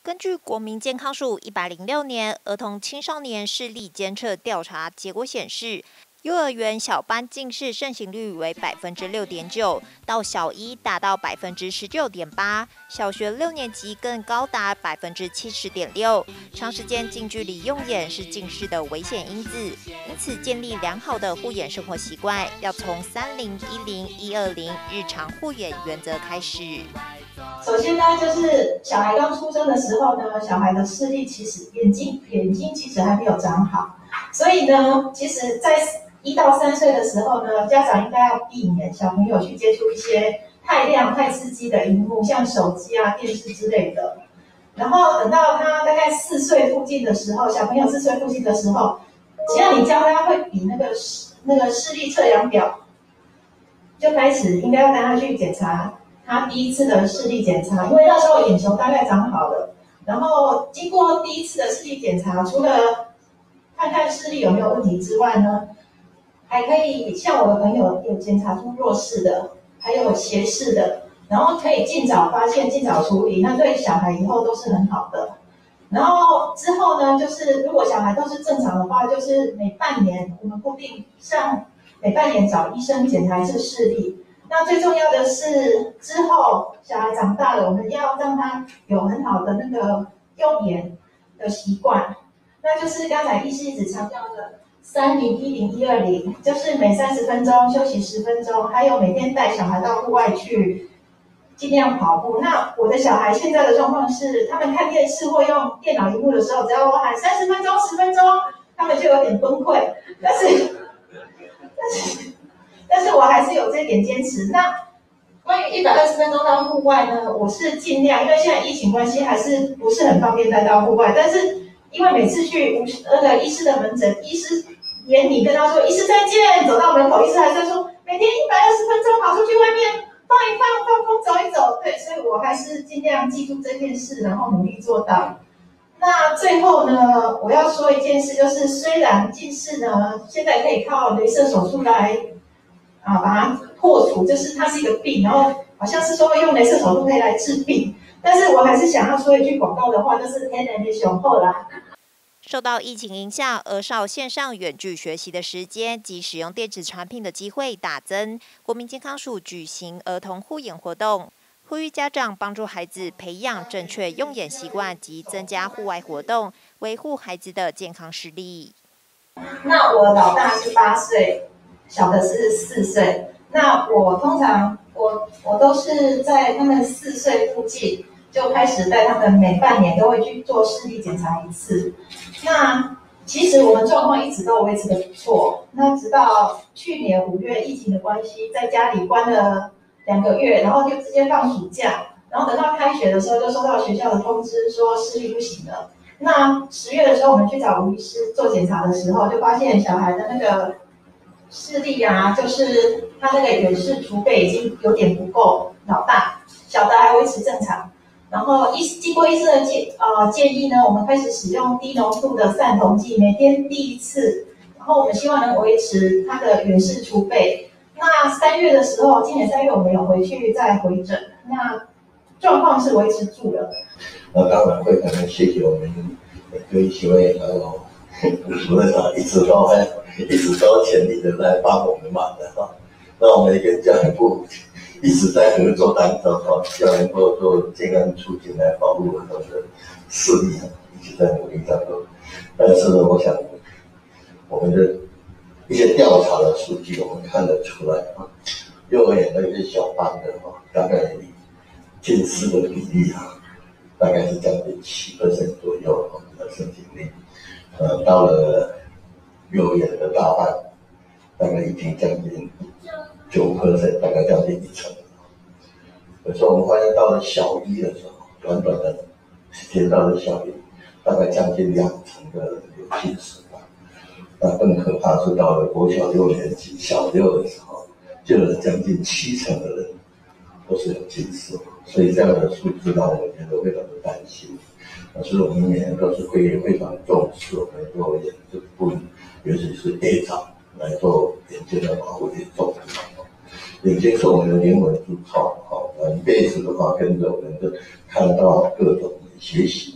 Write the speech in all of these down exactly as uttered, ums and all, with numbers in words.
根据国民健康署一百零六年儿童青少年视力监测调查结果显示，幼儿园小班近视盛行率为百分之六点九，到小一达到百分之十九点八，小学六年级更高达百分之七十点六。长时间近距离用眼是近视的危险因子，因此建立良好的护眼生活习惯，要从三零一零一二零日常护眼原则开始。 首先呢，就是小孩刚出生的时候呢，小孩的视力其实眼睛眼睛其实还没有长好，所以呢，其实在一到三岁的时候呢，家长应该要避免小朋友去接触一些太亮、太刺激的荧幕，像手机啊、电视之类的。然后等到他大概四岁附近的时候，小朋友四岁附近的时候，只要你教他会比那个那个视力测量表，就开始应该要带他去检查他第一次的视力检查，因为那时候眼球大概长好了。然后经过第一次的视力检查，除了看看视力有没有问题之外呢，还可以像我的朋友有检查出弱视的，还有斜视的，然后可以尽早发现、尽早处理，那对小孩以后都是很好的。然后之后呢，就是如果小孩都是正常的话，就是每半年我们固定上每半年找医生检查一次视力。那最重要的是之后小孩长大了，我们要让他有很好的那个用眼的习惯，那就是刚才医师一直强调的三零一零一二零，就是每三十分钟休息十分钟，还有每天带小孩到户外去尽量跑步。那我的小孩现在的状况是，他们看电视或用电脑荧幕的时候，只要我喊三十分钟、十分钟，他们就有点崩溃。但是，但是，但是我还是有这一点坚持。那关于一百二十分钟到户外呢，我是尽量，因为现在疫情关系，还是不是很方便带到户外。但是因为每次去那个医师的门诊，医师眼里跟他说“医师再见”，走到门口，医师还在说每天一百二十分钟跑出去外面放一放、放风、走一走。对，所以我还是尽量记住这件事，然后努力做到。那最后呢，我要说一件事，就是虽然近视呢，现在可以靠雷射手术来啊把它破除，就是它是一个病，然后好像是说用雷射手术可以来治病，但是我还是想要说一句广告的话，就是天然的雄厚啦。 受到疫情影响，儿少线上远距学习的时间及使用电子产品的机会大增。国民健康署举行儿童护眼活动，呼吁家长帮助孩子培养正确用眼习惯及增加户外活动，维护孩子的健康视力。 那我老大是八岁，小的是四岁。那我通常我我都是在他们四岁附近就开始带他们，每半年都会去做视力检查一次。那其实我们状况一直都维持的不错。那直到去年五月疫情的关系，在家里关了两个月，然后就直接放暑假，然后等到开学的时候，就收到学校的通知说视力不行了。那十月的时候，我们去找吴医师做检查的时候，就发现小孩的那个视力啊，就是他那个远视储备已经有点不够，老大，小的还维持正常。然后医经过医生的建呃建议呢，我们开始使用低浓度的散瞳剂，每天滴一次。然后我们希望能维持他的远视储备。那三月的时候，今年三月我们有回去再回诊，那状况是维持住了。 那当然会很谢谢我们各位学会还有吴主任啊，一直都一直都全力的来帮我们忙的哈。那我们也跟教育部一直在合作当中哈，教育部做健康促进来保护我们的视力啊，一直在努力当中。但是呢，我想我们的一些调查的数据，我们看得出来啊，幼儿园的一些小班的哈，大概近视的比例啊，大概是将近七 percent 左右的申请率。呃，到了幼儿园的大班，大概已经将近九 percent， 大概将近一成。有时候我们发现到了小一的时候，短短的时间到了小一，大概将近两成的人有近视。那更可怕是到了国小六年级、小六的时候，就有将近七成的人都是有近视，所以这样的数字让我觉得非常的担心。所以我们每年都是会非常重视我们幼儿园这部分，尤其是家长来做眼睛的保护的重要。眼睛是我们的灵魂之窗，哈，一辈子的话跟着我们的看到各种学习，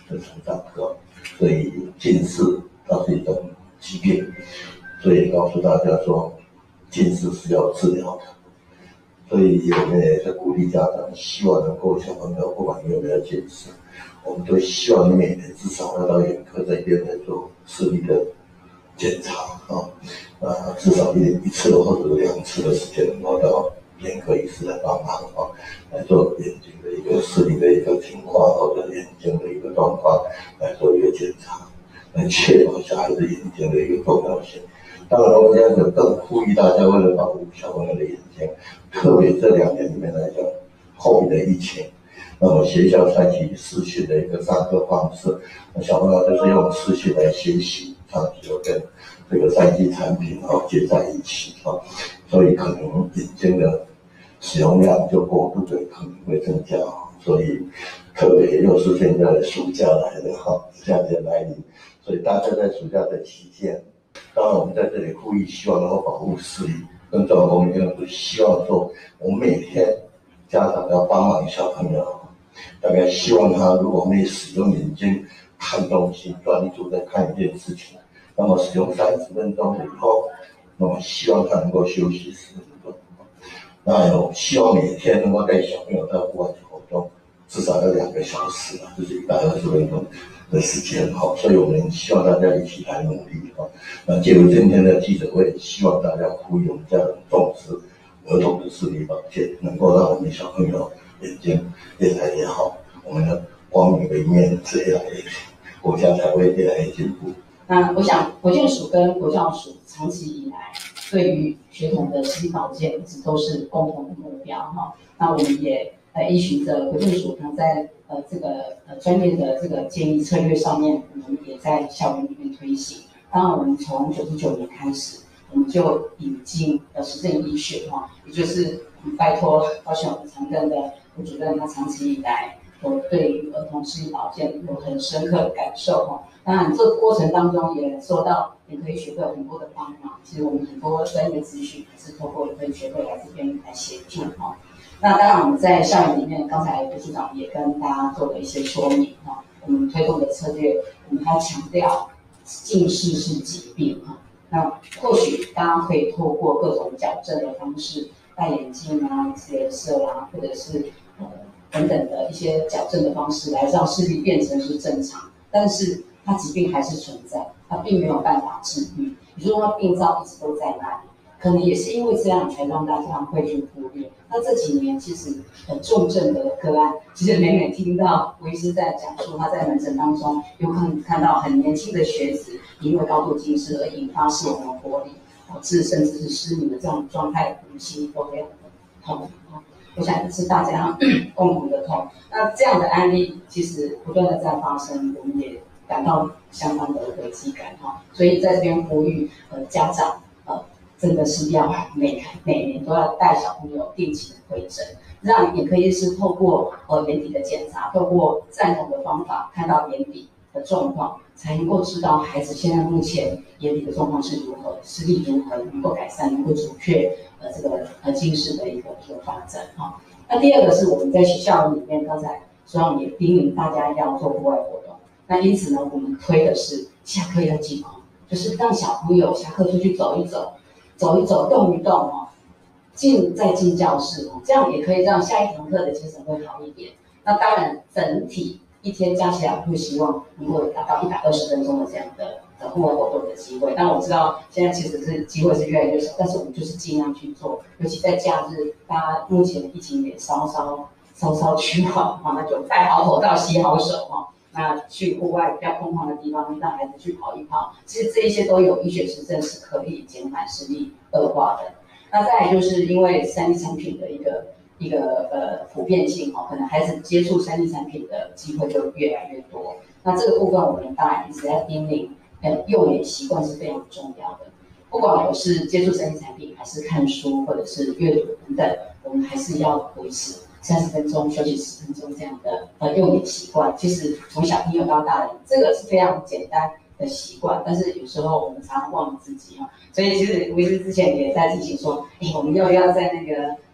的成长，哦，所以近视它是一种疾病，所以告诉大家说，近视是要治疗的。所以我们也在鼓励家长，希望能够小朋友不管你有没有近视，我们都希望你每年至少要到眼科这边来做视力的检查啊，啊，至少一年一次或者两次的时间，能够到眼科医师来帮忙啊，来做眼睛的一个视力的一个情况，或者眼睛的一个状况来做一个检查，来确保小孩子眼睛的一个重要性。当然，我们现在更呼吁大家，为了保护小朋友的眼睛，特别这两年里面来讲，后面的疫情，那么学校采取视讯的一个上课方式，小朋友就是用视讯来学习，长期就跟这个三 C 产品啊接在一起啊，所以可能眼睛的使用量就过度的可能会增加，所以特别又是现在暑假来了哈，夏天来临，所以大家在暑假的期间。当然，我们在这里呼吁，希望能够保护视力。跟赵公一样，是希望说，我们每天家长要帮忙小朋友，大概希望他如果没使用眼睛看东西，专注在看一件事情，那么使用三十分钟以后，那么希望他能够休息十分钟。那有希望每天能够带小朋友到户外活动，至少要两个小时啊，就是一百二十分钟的时间哈，所以我们希望大家一起来努力哈。那借由今天的记者会，希望大家呼吁我们家长重视儿童的视力保健，能够让我们小朋友眼睛越来越好，我们的光明的一面是越来越强，国家才会越来越进步。 那我想，国健署跟国教署长期以来对于学童的视力保健一直都是共同的目标哈。那我们也呃依循着国健署常在呃这个呃专业的这个建议策略上面，我们也在校园里面推行。当然，我们从九十九年开始，我们就引进了实证医学哈，也就是我们拜托高雄长庚的副主任，他长期以来我对于儿童视力保健有很深刻的感受哈。当然，这个过程当中也受到眼科医学会很多的帮忙。其实我们很多专业资讯还是透过眼科医学会来这边来协助哈。那当然，我们在校园里面，刚才副处长也跟大家做了一些说明哈。我们推动的策略，我们还强调近视是疾病哈。那或许大家可以透过各种矫正的方式，戴眼镜啊、吃镭射啊，或者是呃等等的一些矫正的方式，来让视力变成是正常。但是它疾病还是存在，它并没有办法治愈。也就是说，它病灶一直都在那里。可能也是因为这样，才让大家会去忽略。那这几年其实很重症的个案，其实每每听到吴医师在讲述他在门诊当中，有可能看到很年轻的学子因为高度近视而引发视网膜剥离，导致甚至是失明的这种状态，我们心里都非常的痛。我想这是大家共同的痛。那这样的案例其实不断的在发生，我们也感到相当的危机感哈。所以在这边呼吁呃家长呃。真的是要每每年都要带小朋友定期的回诊，让眼科医师透过呃眼底的检查，透过赞同的方法看到眼底的状况，才能够知道孩子现在目前眼底的状况是如何，视力如何能够改善，能够阻却呃这个呃近视的一个一个发展哈。那第二个是我们在学校里面，刚才所长也叮咛大家要做户外活动，那因此呢，我们推的是下课要进空，就是让小朋友下课出去走一走。走一走，动一动哦，进再进教室哦，这样也可以让下一堂课的精神会好一点。那当然，整体一天加起来会希望能够达到一百二十分钟的这样的的户外活动的机会。但我知道现在其实是机会是越来越少，但是我们就是尽量去做，尤其在假日，大家目前疫情也稍稍稍稍趋缓哈，那就戴好口罩、洗好手哈。那去户外比较空旷的地方，让孩子去跑一跑，其实这一些都有医学实证是可以减缓视力恶化的。那再来就是因为三 C 产品的一个一个呃普遍性哦，可能孩子接触三 C 产品的机会就越来越多。那这个部分我们当然一直在叮咛，呃，用眼习惯是非常重要的。不管我是接触三 C 产品，还是看书，或者是阅读等等，我们还是要维持三十分钟休息十分钟这样的呃用眼习惯。其实从小朋友到大人，这个是非常简单的习惯，但是有时候我们常常忘了自己哈。所以其实吴医师之前也在提醒说，哎，我们要不要在那个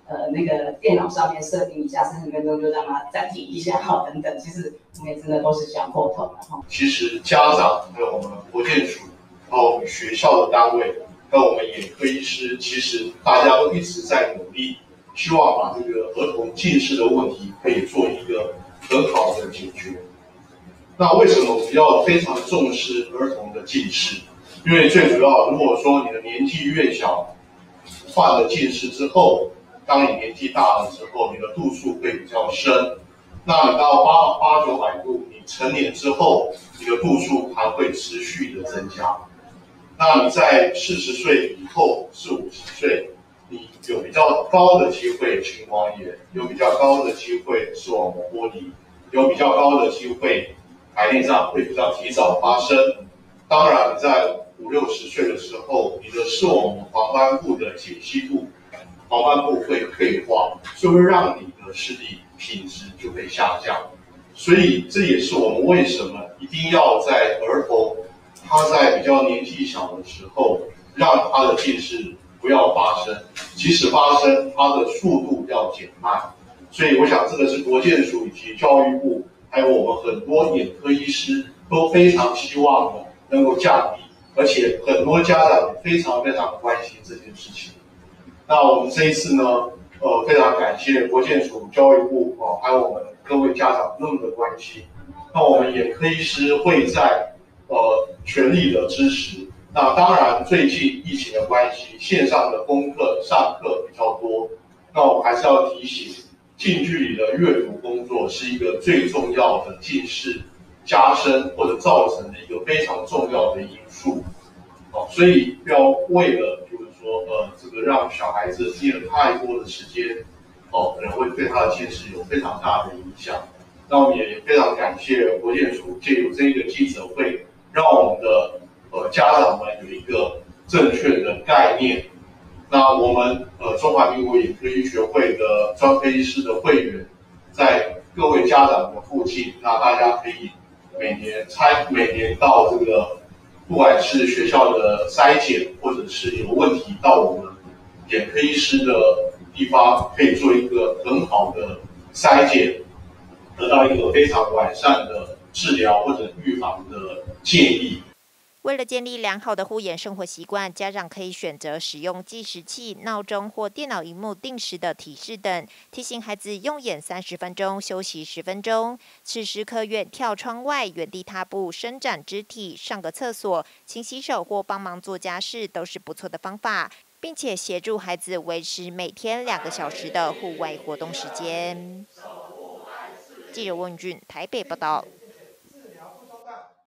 呃那个电脑上面设定一下，三十分钟就让它暂停一下，好等等。其实我们也真的都是想沟通的哈。 其实家长还有我们国健署，还有我们学校的单位，还有我们眼科医师，其实大家都一直在努力，希望把这个儿童近视的问题可以做一个很好的解决。那为什么我们要非常重视儿童的近视？因为最主要，如果说你的年纪越小，患了近视之后，当你年纪大了之后，你的度数会比较深。那你到八八九百度，你成年之后，你的度数还会持续的增加。那你在四十岁以后，四五十岁，你有比较高的机会青光眼，有比较高的机会视网膜剥离，有比较高的机会白内障会比较提早发生。当然，你在五六十岁的时候，你的视网膜黄斑部的解析度，黄斑部会退化，就会让你的视力品质就会下降。所以这也是我们为什么一定要在儿童他在比较年纪小的时候，让他的近视不要发生，即使发生，它的速度要减慢。所以我想这个是国健署以及教育部，还有我们很多眼科医师都非常希望的能够降低，而且很多家长也非常非常关心这件事情。那我们这一次呢，呃，非常感谢国健署、教育部哦，还有我们各位家长那么的关心。那我们眼科医师会在呃全力的支持。那当然，最近疫情的关系，线上的功课上课比较多。那我们还是要提醒，近距离的阅读工作是一个最重要的近视加深或者造成的一个非常重要的因素。哦，所以不要为了就是说呃这个让小孩子念了太多的时间，哦，可能会对他的近视有非常大的影响。那我们也非常感谢国健署借由这个记者会，让我们的呃家长们有一个正确的概念。那我们呃中华民国眼科医学会的专科医师的会员，在各位家长的附近，那大家可以每年参每年到这个，不管是学校的筛检，或者是有问题到我们眼科医师的地方，可以做一个很好的筛检，得到一个非常完善的治疗或者预防的建议。 为了建立良好的护眼生活习惯，家长可以选择使用计时器、闹钟或电脑萤幕定时的提示等，提醒孩子用眼三十分钟，休息十分钟。此时可远眺窗外、原地踏步、伸展肢体、上个厕所、勤洗手或帮忙做家事，都是不错的方法，并且协助孩子维持每天两个小时的户外活动时间。记者温俊台北报道。